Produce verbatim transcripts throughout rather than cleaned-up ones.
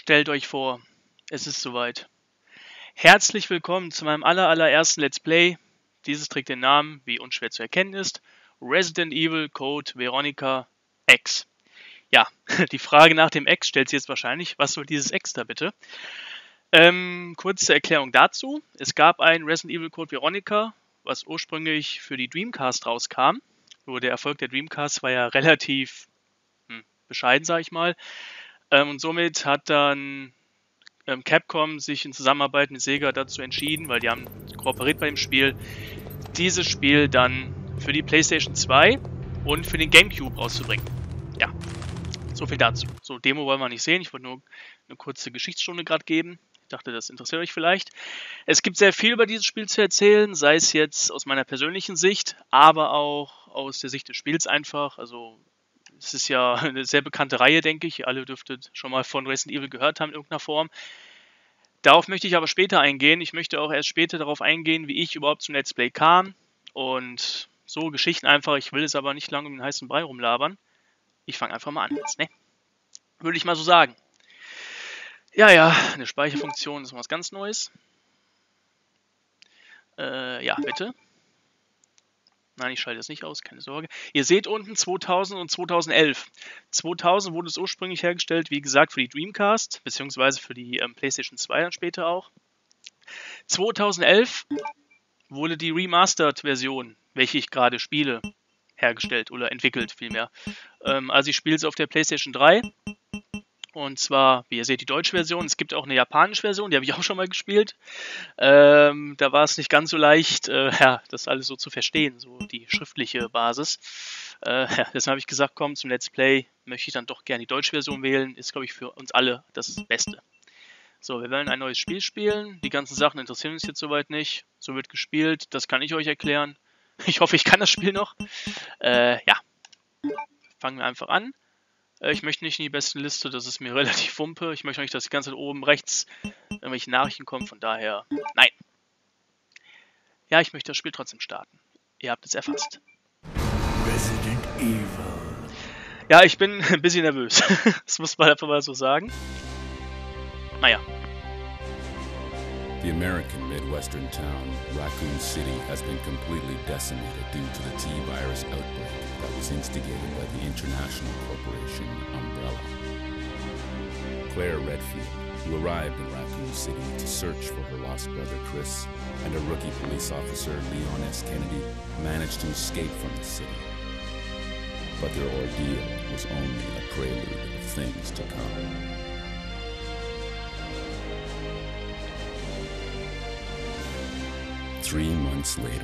Stellt euch vor, es ist soweit. Herzlich willkommen zu meinem aller, allerersten Let's Play. Dieses trägt den Namen, wie unschwer zu erkennen ist, Resident Evil Code Veronica X. Ja, die Frage nach dem X stellt sich jetzt wahrscheinlich, was soll dieses X da bitte? Ähm, kurze Erklärung dazu. Es gab ein Resident Evil Code Veronica, was ursprünglich für die Dreamcast rauskam. Nur der Erfolg der Dreamcast war ja relativ hm, bescheiden, sag ich mal. Ähm, und somit hat dann ähm, Capcom sich in Zusammenarbeit mit Sega dazu entschieden, weil die haben kooperiert bei dem Spiel, dieses Spiel dann für die PlayStation zwei und für den GameCube rauszubringen. Ja, so viel dazu. So, Demo wollen wir nicht sehen. Ich wollte nur eine kurze Geschichtsstunde gerade geben. Ich dachte, das interessiert euch vielleicht. Es gibt sehr viel über dieses Spiel zu erzählen, sei es jetzt aus meiner persönlichen Sicht, aber auch aus der Sicht des Spiels einfach. Also es ist ja eine sehr bekannte Reihe, denke ich. Ihr alle dürftet schon mal von Resident Evil gehört haben in irgendeiner Form. Darauf möchte ich aber später eingehen. Ich möchte auch erst später darauf eingehen, wie ich überhaupt zum Let's Play kam. Und so Geschichten einfach. Ich will es aber nicht lange um den heißen Brei rumlabern. Ich fange einfach mal an jetzt, ne? Würde ich mal so sagen. Ja, ja, eine Speicherfunktion ist was ganz Neues. Äh, ja, bitte. Nein, ich schalte das nicht aus, keine Sorge. Ihr seht unten zweitausend und zweitausendelf. zweitausend wurde es ursprünglich hergestellt, wie gesagt, für die Dreamcast, beziehungsweise für die ähm, PlayStation zwei dann später auch. zweitausendelf wurde die Remastered-Version, welche ich gerade spiele, hergestellt oder entwickelt vielmehr. Ähm, also ich spiele es auf der PlayStation drei. Und zwar, wie ihr seht, die deutsche Version. Es gibt auch eine japanische Version, die habe ich auch schon mal gespielt. Ähm, da war es nicht ganz so leicht, äh, ja, das alles so zu verstehen, so die schriftliche Basis. Äh, ja, deshalb habe ich gesagt, komm, zum Let's Play möchte ich dann doch gerne die deutsche Version wählen. Ist, glaube ich, für uns alle das Beste. So, wir wollen ein neues Spiel spielen. Die ganzen Sachen interessieren uns jetzt soweit nicht. So wird gespielt, das kann ich euch erklären. Ich hoffe, ich kann das Spiel noch. Äh, ja, fangen wir einfach an. Ich möchte nicht in die beste Liste, das ist mir relativ wumpe. Ich möchte nicht, dass die ganze Zeit oben rechts irgendwelche Nachrichten kommen, von daher, nein. Ja, ich möchte das Spiel trotzdem starten. Ihr habt es erfasst. Resident Evil. Ja, ich bin ein bisschen nervös. Das muss man einfach mal so sagen. Naja. The American Midwestern town, Raccoon City, has been completely decimated due to the T-virus outbreak that was instigated by the international corporation Umbrella. Claire Redfield, who arrived in Raccoon City to search for her lost brother Chris, and a rookie police officer, Leon S. Kennedy, managed to escape from the city. But their ordeal was only a prelude of things to come. Three months later.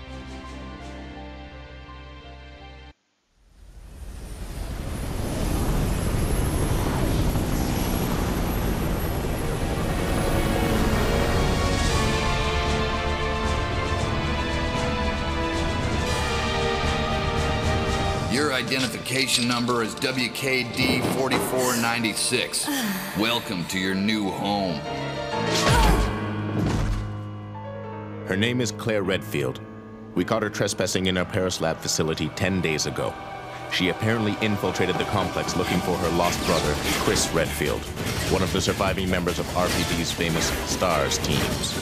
Your identification number is W K D forty-four ninety-six. Welcome to your new home. Her name is Claire Redfield. We caught her trespassing in our Paris lab facility ten days ago. She apparently infiltrated the complex looking for her lost brother, Chris Redfield, one of the surviving members of R P D's famous STARS teams.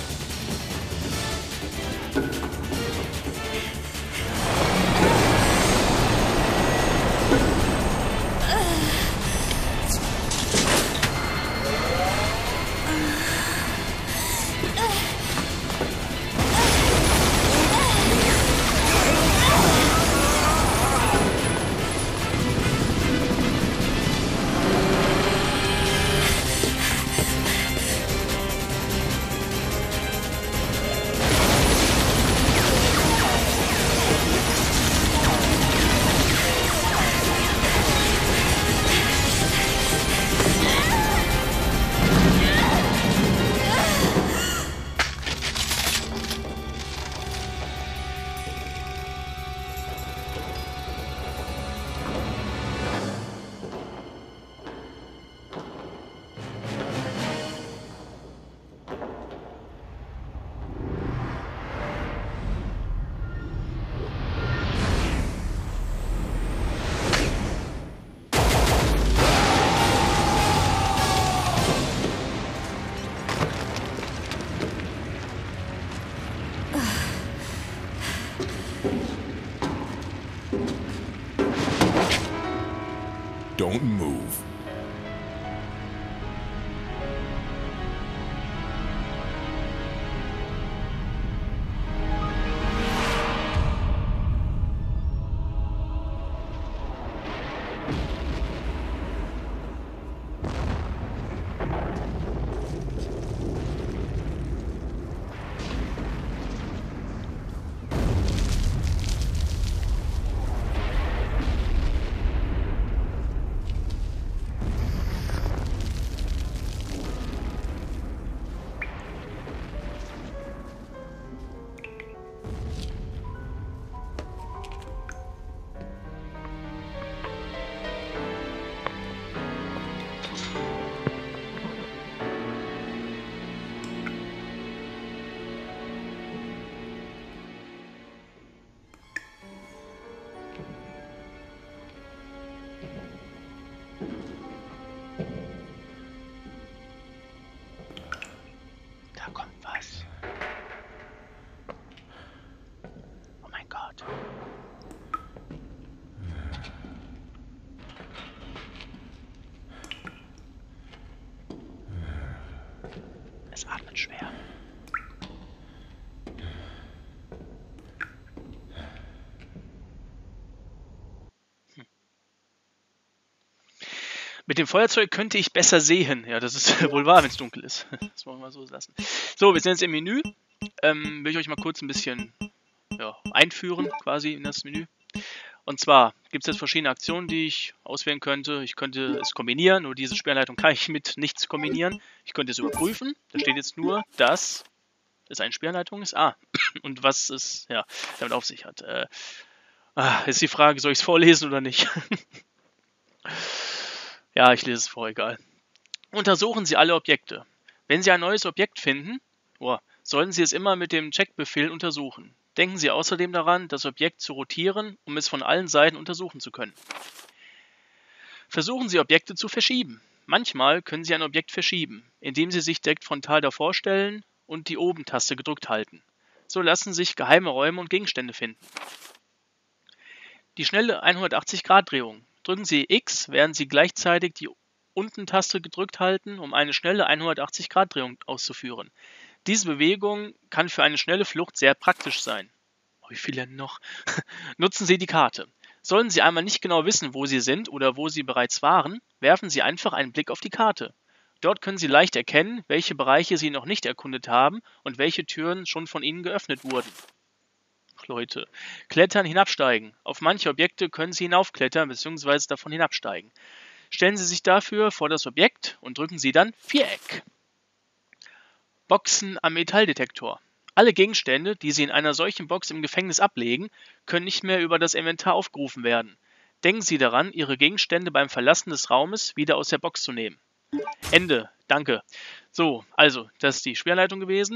schwer. Hm. Mit dem Feuerzeug könnte ich besser sehen. Ja, das ist wohl wahr, wenn es dunkel ist. Das wollen wir mal so lassen. So, wir sind jetzt im Menü. Ähm, will ich euch mal kurz ein bisschen ja, einführen, quasi in das Menü. Und zwar gibt es jetzt verschiedene Aktionen, die ich auswählen könnte. Ich könnte es kombinieren, nur diese Spielleitung kann ich mit nichts kombinieren. Ich könnte es überprüfen. Da steht jetzt nur, dass es eine Spielleitung ist. Ah, und was es ja, damit auf sich hat. Äh, ah, ist die Frage, soll ich es vorlesen oder nicht? Ja, ich lese es vor, egal. Untersuchen Sie alle Objekte. Wenn Sie ein neues Objekt finden, oh, sollten Sie es immer mit dem Checkbefehl untersuchen. Denken Sie außerdem daran, das Objekt zu rotieren, um es von allen Seiten untersuchen zu können. Versuchen Sie, Objekte zu verschieben. Manchmal können Sie ein Objekt verschieben, indem Sie sich direkt frontal davor stellen und die Oben-Taste gedrückt halten. So lassen sich geheime Räume und Gegenstände finden. Die schnelle hundertachtzig Grad Drehung. Drücken Sie X, während Sie gleichzeitig die Unten-Taste gedrückt halten, um eine schnelle hundertachtzig Grad Drehung auszuführen. Diese Bewegung kann für eine schnelle Flucht sehr praktisch sein. Oh, wie viele noch? Nutzen Sie die Karte. Sollten Sie einmal nicht genau wissen, wo Sie sind oder wo Sie bereits waren, werfen Sie einfach einen Blick auf die Karte. Dort können Sie leicht erkennen, welche Bereiche Sie noch nicht erkundet haben und welche Türen schon von Ihnen geöffnet wurden. Ach Leute. Klettern, hinabsteigen. Auf manche Objekte können Sie hinaufklettern bzw. davon hinabsteigen. Stellen Sie sich dafür vor das Objekt und drücken Sie dann Viereck. Boxen am Metalldetektor. Alle Gegenstände, die Sie in einer solchen Box im Gefängnis ablegen, können nicht mehr über das Inventar aufgerufen werden. Denken Sie daran, Ihre Gegenstände beim Verlassen des Raumes wieder aus der Box zu nehmen. Ende. Danke. So, also, das ist die Spielleitung gewesen.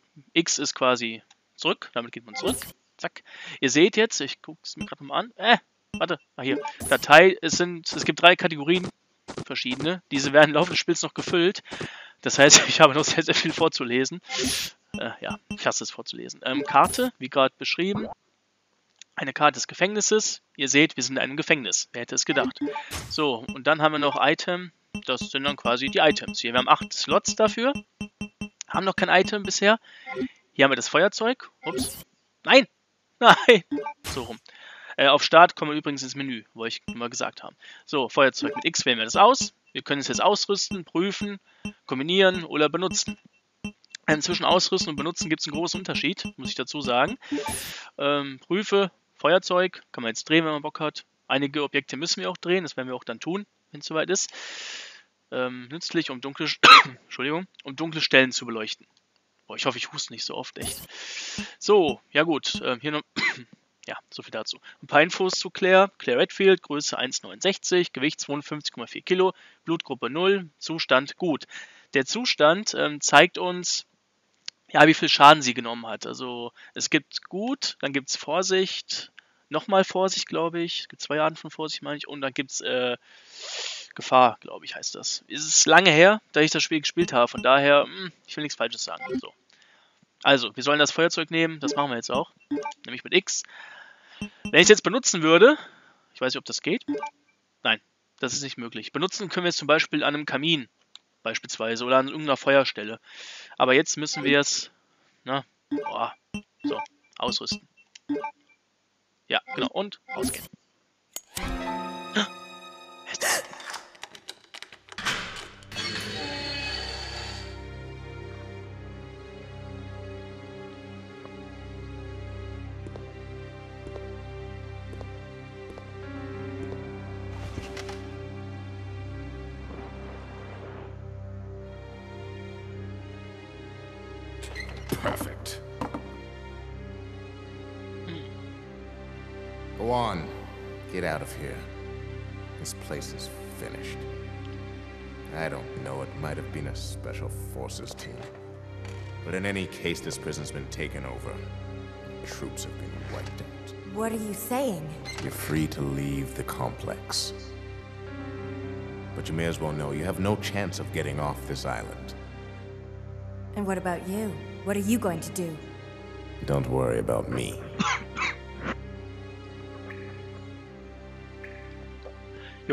X ist quasi zurück. Damit geht man zurück. Zack. Ihr seht jetzt, ich gucke es mir gerade mal an. Äh, warte. Ah, hier. Datei. Es, sind, es gibt drei Kategorien. Verschiedene. Diese werden im Laufe des Spiels noch gefüllt. Das heißt, ich habe noch sehr, sehr viel vorzulesen. Äh, ja, ich hasse es vorzulesen. Ähm, Karte, wie gerade beschrieben. Eine Karte des Gefängnisses. Ihr seht, wir sind in einem Gefängnis. Wer hätte es gedacht? So, und dann haben wir noch Item. Das sind dann quasi die Items. Hier, wir haben acht Slots dafür. Haben noch kein Item bisher. Hier haben wir das Feuerzeug. Ups. Nein! Nein! So rum. Äh, auf Start kommen wir übrigens ins Menü, wo ich mal gesagt habe. So, Feuerzeug. Mit X wählen wir das aus. Wir können es jetzt ausrüsten, prüfen, kombinieren oder benutzen. Ähm, zwischen Ausrüsten und Benutzen gibt es einen großen Unterschied, muss ich dazu sagen. Ähm, prüfe, Feuerzeug, kann man jetzt drehen, wenn man Bock hat. Einige Objekte müssen wir auch drehen, das werden wir auch dann tun, wenn es soweit ist. Ähm, nützlich, um dunkle, Entschuldigung, um dunkle Stellen zu beleuchten. Boah, ich hoffe, ich huste nicht so oft, echt. So, ja gut, ähm, hier noch... Ja, so viel dazu. Ein paar Infos zu Claire. Claire Redfield, Größe eins Komma neunundsechzig, Gewicht zweiundfünfzig Komma vier Kilo, Blutgruppe null, Zustand gut. Der Zustand ähm, zeigt uns, ja, wie viel Schaden sie genommen hat. Also es gibt gut, dann gibt es Vorsicht, nochmal Vorsicht, glaube ich. Es gibt zwei Arten von Vorsicht, meine ich. Und dann gibt es äh, Gefahr, glaube ich, heißt das. Es ist lange her, da ich das Spiel gespielt habe. Von daher, mh, ich will nichts Falsches sagen. So. Also, wir sollen das Feuerzeug nehmen. Das machen wir jetzt auch. Nämlich mit X. Wenn ich es jetzt benutzen würde, ich weiß nicht, ob das geht. Nein, das ist nicht möglich. Benutzen können wir es zum Beispiel an einem Kamin, beispielsweise, oder an irgendeiner Feuerstelle. Aber jetzt müssen wir es, na, boah, so, ausrüsten. Ja, genau, und ausgehen. Perfect. Go on. Get out of here. This place is finished. I don't know, it might have been a special forces team. But in any case, this prison's been taken over. Troops have been wiped out. What are you saying? You're free to leave the complex. But you may as well know you have no chance of getting off this island. And what about you? What are you going to do? Don't worry about me. Ja,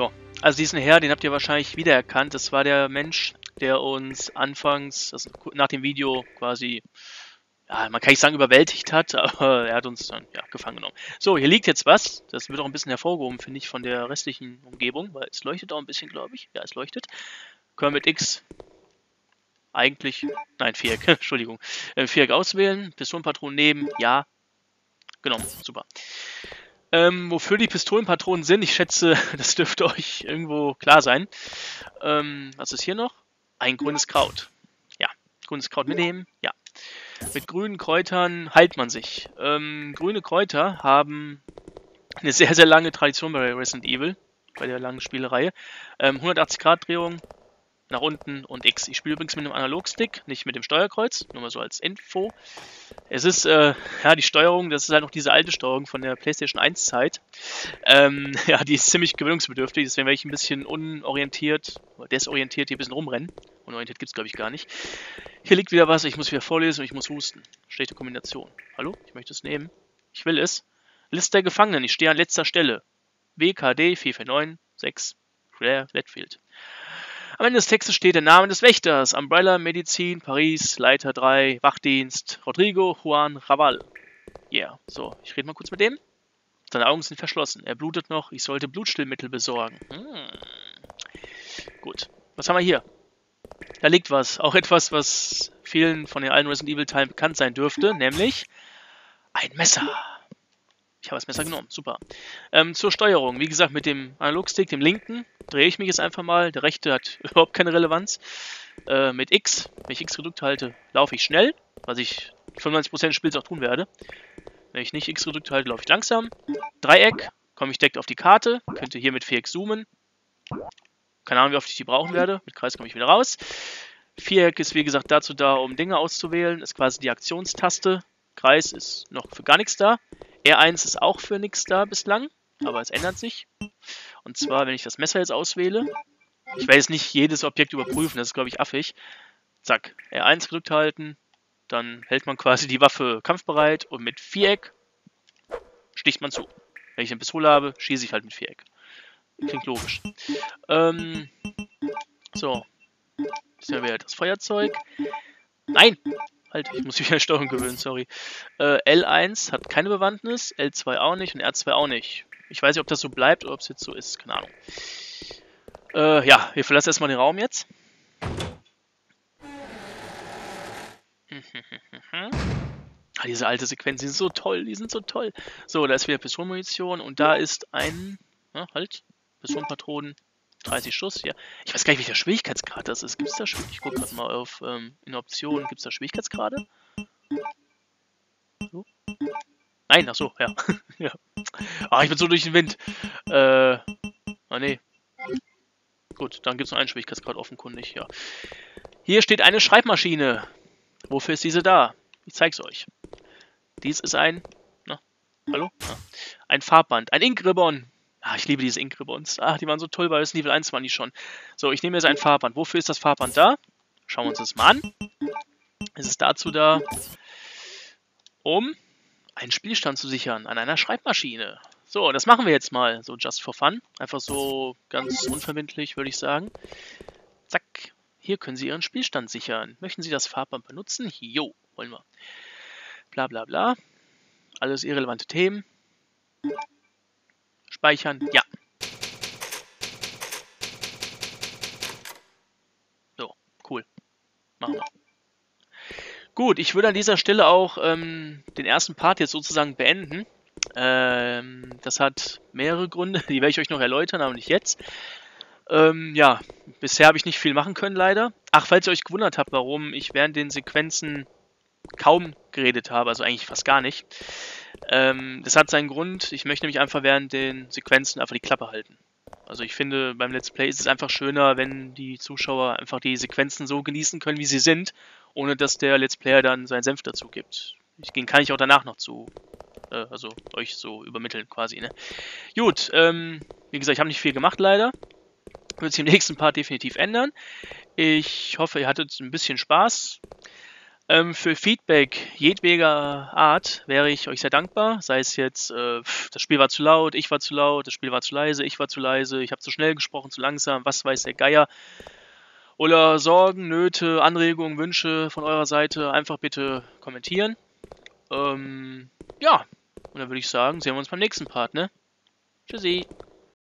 Also diesen Herr, den habt ihr wahrscheinlich wiedererkannt. Das war der Mensch, der uns anfangs, also nach dem Video quasi, ja, man kann nicht sagen überwältigt hat, aber er hat uns dann ja, gefangen genommen. So, hier liegt jetzt was. Das wird auch ein bisschen hervorgehoben, finde ich, von der restlichen Umgebung, weil es leuchtet auch ein bisschen, glaube ich. Ja, es leuchtet. Können wir mit X eigentlich, nein, Viereck, Entschuldigung, äh, Viereck auswählen, Pistolenpatronen nehmen, ja, genommen, super. Ähm, wofür die Pistolenpatronen sind, ich schätze, das dürfte euch irgendwo klar sein. Ähm, was ist hier noch? Ein grünes Kraut. Ja, grünes Kraut mitnehmen, ja. Mit grünen Kräutern heilt man sich. Ähm, grüne Kräuter haben eine sehr, sehr lange Tradition bei Resident Evil, bei der langen Spielereihe. Ähm, hundertachtzig Grad Drehung, nach unten und X. Ich spiele übrigens mit einem Analogstick, nicht mit dem Steuerkreuz, nur mal so als Info. Es ist, äh, ja, die Steuerung, das ist halt noch diese alte Steuerung von der PlayStation eins Zeit. Ähm, ja, die ist ziemlich gewöhnungsbedürftig, deswegen werde ich ein bisschen unorientiert, oder desorientiert hier ein bisschen rumrennen. Unorientiert gibt es, glaube ich, gar nicht. Hier liegt wieder was, ich muss wieder vorlesen und ich muss husten. Schlechte Kombination. Hallo? Ich möchte es nehmen. Ich will es. Liste der Gefangenen, ich stehe an letzter Stelle. W K D vier vier neun sechs, Claire Redfield. Am Ende des Textes steht der Name des Wächters. Umbrella, Medizin, Paris, Leiter drei, Wachdienst, Rodrigo Juan Raval. Yeah, so, ich rede mal kurz mit dem. Seine Augen sind verschlossen. Er blutet noch. Ich sollte Blutstillmittel besorgen. Hm. Gut, was haben wir hier? Da liegt was. Auch etwas, was vielen von den alten Resident Evil Teilen bekannt sein dürfte. Nämlich ein Messer. Ich habe das Messer genommen, super. Ähm, zur Steuerung, wie gesagt, mit dem Analogstick, dem linken, drehe ich mich jetzt einfach mal. Der rechte hat überhaupt keine Relevanz. Äh, mit X, wenn ich X gedrückt halte, laufe ich schnell, was ich fünfundneunzig Prozent des Spiels auch tun werde. Wenn ich nicht X gedrückt halte, laufe ich langsam. Dreieck, komme ich direkt auf die Karte, könnte hier mit Viereck zoomen. Keine Ahnung, wie oft ich die brauchen werde. Mit Kreis komme ich wieder raus. Viereck ist, wie gesagt, dazu da, um Dinge auszuwählen. Ist quasi die Aktionstaste. Kreis ist noch für gar nichts da. R eins ist auch für nichts da bislang, aber es ändert sich. Und zwar, wenn ich das Messer jetzt auswähle, ich werde jetzt nicht jedes Objekt überprüfen, das ist, glaube ich, affig. Zack, R eins gedrückt halten, dann hält man quasi die Waffe kampfbereit und mit Viereck sticht man zu. Wenn ich eine Pistole habe, schieße ich halt mit Viereck. Klingt logisch. Ähm, so, jetzt haben wir wieder das Feuerzeug. Nein! Halt, ich muss mich an Steuerung gewöhnen, sorry. Äh, L eins hat keine Bewandtnis, L zwei auch nicht und R zwei auch nicht. Ich weiß nicht, ob das so bleibt oder ob es jetzt so ist, keine Ahnung. Äh, ja, wir verlassen erstmal den Raum jetzt. Ah, diese alte Sequenz, die sind so toll, die sind so toll. So, da ist wieder Pistolenmunition und da ist ein, na, halt, Pistolenpatronen. dreißig Schuss, ja. Ich weiß gar nicht, welcher Schwierigkeitsgrad das ist. Gibt es da Schwierigkeitsgrade? Ich gucke gerade mal auf ähm, in Optionen. Gibt es da Schwierigkeitsgrade? So? Nein, ach so, ja. ja. Ah, ich bin so durch den Wind. Äh, ah, nee. Gut, dann gibt es noch einen Schwierigkeitsgrad offenkundig, ja. Hier steht eine Schreibmaschine. Wofür ist diese da? Ich zeig's euch. Dies ist ein, na, hallo? Ja. Ein Farbband, ein Inkribbon. Ah, ich liebe diese Inkribbons. Ah, die waren so toll, bei Resident Evil eins waren die schon. So, ich nehme jetzt ein Farbband. Wofür ist das Farbband da? Schauen wir uns das mal an. Es ist dazu da, um einen Spielstand zu sichern an einer Schreibmaschine. So, das machen wir jetzt mal. So, just for fun. Einfach so ganz unverbindlich, würde ich sagen. Zack. Hier können Sie Ihren Spielstand sichern. Möchten Sie das Farbband benutzen? Jo, wollen wir. Bla bla bla. Alles irrelevante Themen. Speichern, ja. So, cool. Machen wir. Gut, ich würde an dieser Stelle auch ähm, den ersten Part jetzt sozusagen beenden. Ähm, das hat mehrere Gründe, die werde ich euch noch erläutern, aber nicht jetzt. Ähm, ja, bisher habe ich nicht viel machen können, leider. Ach, falls ihr euch gewundert habt, warum ich während den Sequenzen kaum geredet habe, also eigentlich fast gar nicht. Ähm, das hat seinen Grund. Ich möchte nämlich einfach während den Sequenzen einfach die Klappe halten. Also ich finde, beim Let's Play ist es einfach schöner, wenn die Zuschauer einfach die Sequenzen so genießen können, wie sie sind, ohne dass der Let's Player dann seinen Senf dazu gibt. Den kann ich auch danach noch zu, äh, also euch so übermitteln quasi, ne? Gut, ähm, wie gesagt, ich habe nicht viel gemacht leider. Wird sich im nächsten Part definitiv ändern. Ich hoffe, ihr hattet ein bisschen Spaß. Ähm, für Feedback jedweder Art wäre ich euch sehr dankbar. Sei es jetzt, äh, pf, das Spiel war zu laut, ich war zu laut, das Spiel war zu leise, ich war zu leise, ich habe zu schnell gesprochen, zu langsam, was weiß der Geier. Oder Sorgen, Nöte, Anregungen, Wünsche von eurer Seite einfach bitte kommentieren. Ähm, ja, und dann würde ich sagen, sehen wir uns beim nächsten Part, ne? Tschüssi.